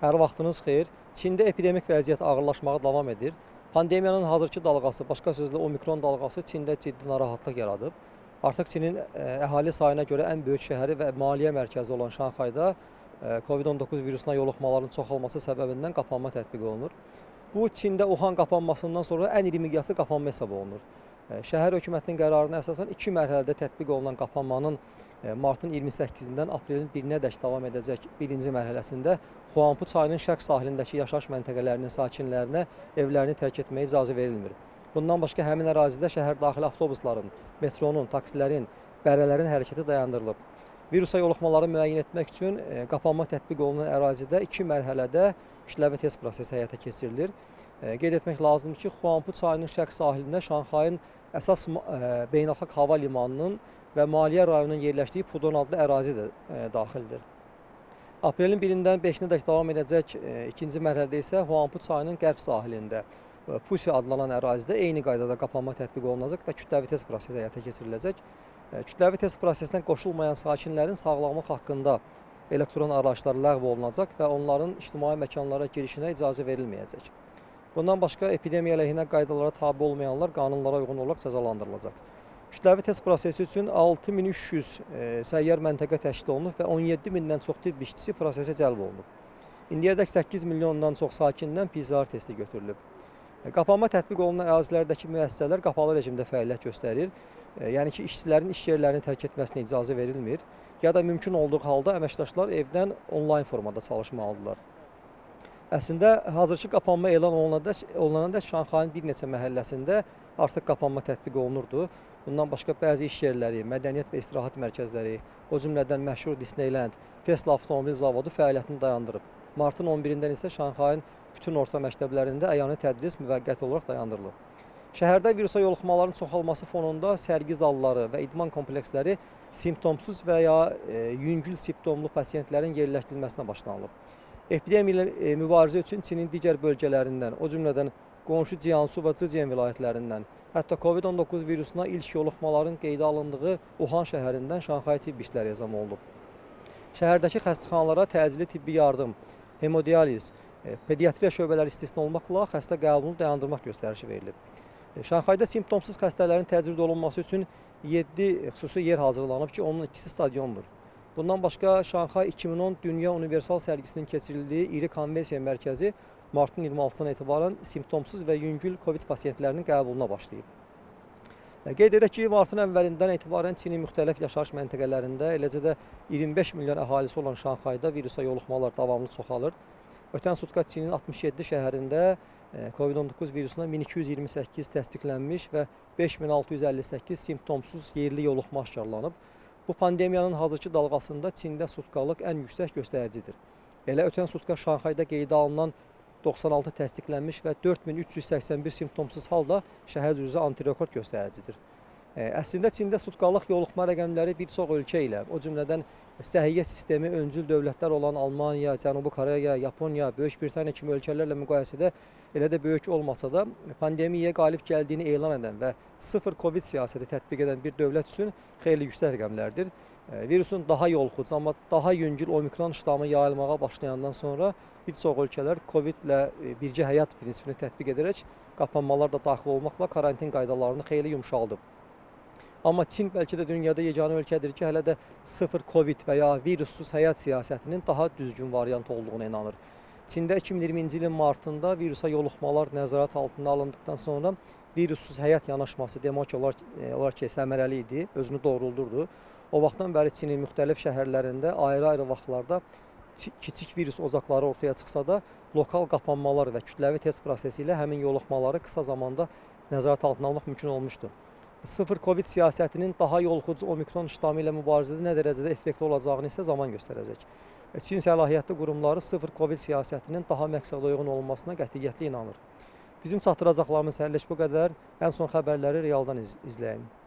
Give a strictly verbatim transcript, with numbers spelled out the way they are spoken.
Hər vaxtınız xeyir. Çində epidemik vəziyyət ağırlaşmağa davam edir. Pandemiyanın hazırki dalğası, başqa sözlə omikron dalğası Çində ciddi narahatlıq yaradıb. Artıq Çinin əhali sayına görə ən böyük şəhəri və maliyyə mərkəzi olan Şanxayda Covid on doqquz virusuna yoluxmaların çoxalması səbəbindən qapanma tətbiq olunur. Bu, Çində Wuhan qapanmasından sonra ən iri miqyaslı qapanma hesab olunur. Şəhər hökumətinin qərarına əsasən iki mərhələdə tətbiq olunan qapanmanın martın iyirmi səkkizindən aprelin birinədək davam edəcək birinci mərhələsində Xuanpu çayının şərq sahilindəki yaşayış məntəqələrinin sakinlərinə evlərini tərk etməyə icazə verilmir. Bundan başqa həmin ərazidə şəhər daxili avtobusların, metronun, taksilərin, bərələrin hərəkəti dayandırılıb. Virusa yoluxmaları müəyyən etmək üçün qapanma tətbiq olunan ərazidə iki mərhələdə kütləvi test prosesi həyata keçirilir. Qeyd etmək lazımdır ki, Xuanpu çayının şərq sahilində Şanxayın əsas beynəlxalq hava limanının və maliyyə rayonunun yerləşdiyi Pudong adlı ərazi də daxildir. Aprelin birindən beşinədək davam edəcək ikinci mərhələdə isə Xuanpu çayının qərb sahilində Pusi adlanan ərazidə eyni qaydada qapanma tətbiq olunacaq və kütləvi test prosesi həyata keçiriləcək. Kütləvi test prosesinə qoşulmayan sakinlərin sağlamlıq haqqında elektron araçlar ləğv olunacaq və onların ictimai məkanlara girişinə icazə verilməyəcək. Bundan başqa epidemiya əleyhinə qaydalara tabe olmayanlar qanunlara uyğun olaraq cəzalandırılacaq. Kütləvi test prosesi üçün altı min üç yüz səyyar məntəqə təşkil olunub və on yeddi mindən çox tibb işçisi prosesə cəlb olunub. İndiyədək səkkiz milyondan çox sakindən P C R testi götürülüb. Qapanma tətbiq olunan ərazilərdəki müəssisələr qapalı rejimdə fəaliyyət göstərir. Yəni ki, işçilərin iş yerlərini tərk etməsinə icazə verilmir. Ya da mümkün olduğu halda əməkdaşlar evdən onlayn formada çalışmalıdırlar. Əslində, hazırki qapanma elan olunanda Şanxayın bir neçə məhəlləsində artıq qapanma tətbiq olunurdu. Bundan başqa bəzi iş yerləri, mədəniyyət və istirahət mərkəzləri, o cümlədən məşhur Disneyland, Tesla avtomobil zavodu fəaliyyətini dayandırıb. Martın on birindən isə Şanxayın bütün orta məktəblərində əyani tədris müvəqqəti olaraq dayandırılıb. Şəhərdə virusa yoluxmaların çoxalması fonunda sərgi zalları və idman kompleksləri simptomsuz və ya yüngül simptomlu pasiyentlərin yerləşdirilməsinə başlanılıb. Epidemiya ilə mübarizə üçün Çinin digər bölgələrindən, o cümlədən qonşu Jiangsu və Zhejiang vilayətlərindən, hətta Covid on doqquz virusuna ilk yoluxmaların qeydə alındığı Wuhan şəhərindən Şanxay tibb işləri ezam olunub. Şəhərdəki xəstəxanalara təcili tibbi yardım, hemodializ, pediatriya şöbələri istisna olmaqla xəstə qəbulunu dayandırmaq göstərişi verilib. Şanxayda simptomsuz xəstələrin təcrid olunması üçün yeddi xüsusi yer hazırlanıb ki, onun ikisi stadiondur. Bundan başqa Şanxay iki min on Dünya Universal sərgisinin keçirildiyi iri konvensiya mərkəzi martın iyirmi altısından etibarən simptomsuz və yüngül Covid pasiyentlərinin qəbuluna başlayıb. Qeyd edək ki, martın əvvəlindən etibarən Çinin müxtəlif yaşayış məntəqələrində, eləcə də iyirmi beş milyon əhalisi olan Şanxayda virusa yoluxmalar davamlı çoxalır. Ötən sutka Çinin altmış yeddi şəhərində Covid on doqquz virusuna min iki yüz iyirmi səkkiz təsdiqlənmiş və beş min altı yüz əlli səkkiz simptomsuz yerli yoluxma aşkarlanıb. Bu pandemiyanın hazırki dalğasında Çində sutkalıq ən yüksək göstəricidir. Elə ötən sutka Şanxayda qeydə alınan doxsan altı təsdiqlənmiş və dörd min üç yüz səksən bir simptomsuz halda şəhər üzrə antirekord göstəricidir. Əslində Çində sutkalıq yoluxma rəqəmləri bir çox ölkə ilə, o cümlədən səhiyyə sistemi öncül dövlətlər olan Almaniya, Cənubi Koreya, Yaponiya, Böyük Britaniya kimi ölkələrlə müqayisədə elə də böyük olmasa da pandemiyaya qalib gəldiyini elan edən və sıfır Covid siyasəti tətbiq edən bir dövlət üçün xeyli yüksək rəqəmlərdir. Virusun daha yolxuc, amma daha yüngül omikron ştamı yayılmağa başlayandan sonra bir çox ölkələr Covid ilə birgə həyat prinsipini tətbiq edərək qapanmalar da daxil olmaqla karantin qaydalarını xeyli yumşaldıb. Amma Çin bəlkə də dünyada yeganə ölkədir ki, hələ də sıfır Covid və ya virussuz həyat siyasətinin daha düzgün variant olduğuna inanır. Çində iki min iyirminci ilin martında virusa yoluxmalar nəzarət altına alındıqdan sonra virussuz həyat yanaşması demək olar ki, səmərəli idi, özünü doğruldurdu. O vaxtdan bəri Çinin müxtəlif şəhərlərində ayrı-ayrı vaxtlarda kiçik virus ocaqları ortaya çıxsa da, lokal qapanmalar və kütləvi test prosesi ilə həmin yoluxmaları qısa zamanda nəzarət altına almaq mümkün olmuşdu. Sıfır Covid siyasətinin daha yolxucu omikron ştamı ilə mübarizədə nə dərəcədə effektiv olacağını isə zaman göstərəcək. Çin səlahiyyətli qurumları sıfır Covid siyasətinin daha məqsədə uyğun olmasına qətiyyətli inanır. Bizim çatdıracaqlarımız hələlik bu qədər. Ən son xəbərləri realdan iz izləyin.